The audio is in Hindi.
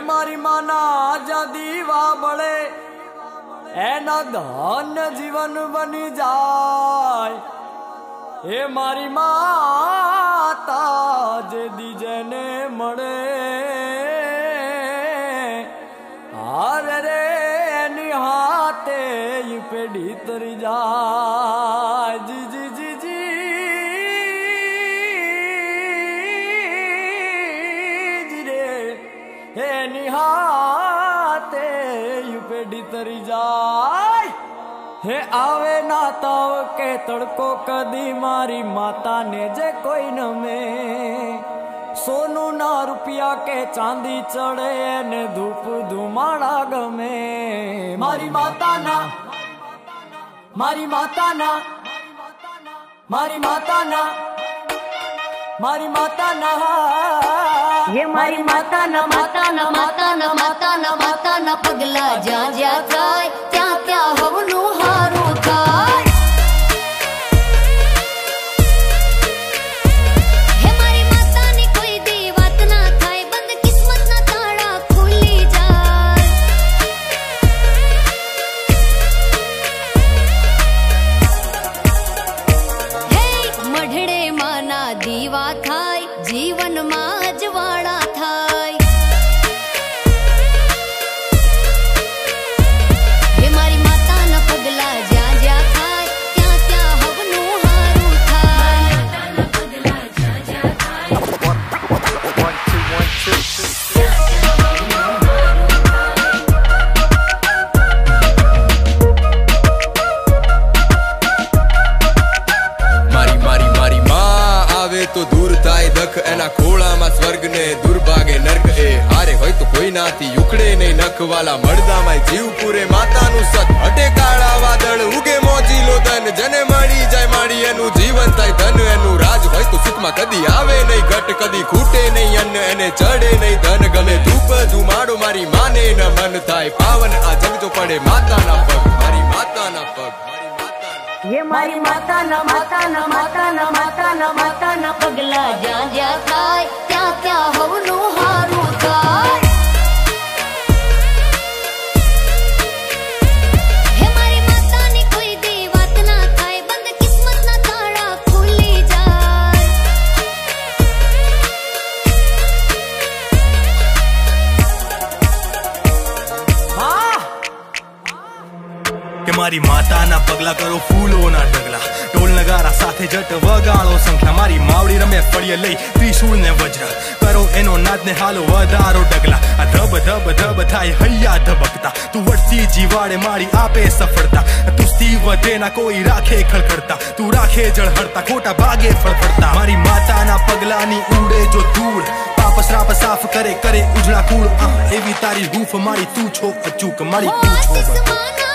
मारी माना जा दीवा बड़े एना धन्य जीवन बनी जाय। हे मारी माता जे दीजे ने मड़े अरे रे निहाते ये पेड़ी तरी जाय। जी जी जी जी जी रे हे निहाते ये पेड़ी तरी जाय। हे आवे ना ताव के तड़को कदी मारी माता ने जे कोई न में सोनू ना रुपया के चांदी चढ़े ने धूप धुमाड़ा गमे। मारी माता ना मारी माता ना मारी माता ना मारी माता ना ये मारी माता ना माता ना माता ना माता ना माता ना पगला जा जा जाए त्या त्या हवनु हारू थाय। हे मारी माता ने कोई दी बात ना थाय बंद किस्मत ना ताड़ा खुली जाए। हे मढ़ड़े माना दीवा थाय जीवन में अजवाड़ा थाय। हे मारी माता न पगला जा जा थाय त्या त्या हवनु हारू थाय। पगला जा जा थाय मारी मारी मारी माँ आवे तो दूर थाय दख एना खोड़ा में स्वर्ग ने दुर्भागे नर्क ए हारे होय तो कोई नाथी उखड़े नहीं नख वाला मर्दा में जीव पूरे माता नु सत हटे काला वादळ उगे मोजीलो धन जने मળી जाय माड़ी एनु जीवन थाय धन एनु राज होय तो सुख में कदी आवे नहीं घट कदी खूटे नहीं अन्न एने चढ़े नहीं धन गमे धूप धुमाड़ो मारी माने न मन थाय पावन आ जग जो पड़े माता ना पग मारी माता ना पग। ये मारी माता ना माता ना माता ना माता ना माता ना पगला जा जा थाय त्या त्या हवनु हारू थाय। हे मारी माता ने कोई दी बात ना थाय बंद किस्मत ना ताड़ा खुली जाए। हाँ के मारी माता ना पगला करो फूलो ना डगला ढोल नगारा साथे जट वगाड़ो संख्या मारी मावड़ी रमे फड़िए लई त्रिशूल ने वज्र करो एनो नाद ने हालो वधारो डगला आ धब धब धब थाय हैया धबकता तू वड़ती जीवाड़े मारी आपे सफलता तुस्ती वधे ना कोई राखे खड़खड़ता तू राखे जड़हड़ता खोटा भागे फड़फड़ता मारी माता ना पगला नी उड़े जो धूड़ पाप श्राप साफ करे करे उजड़ा कूड़ एवी तारी रूफ मारी तू छो अचूक मारी तू छो।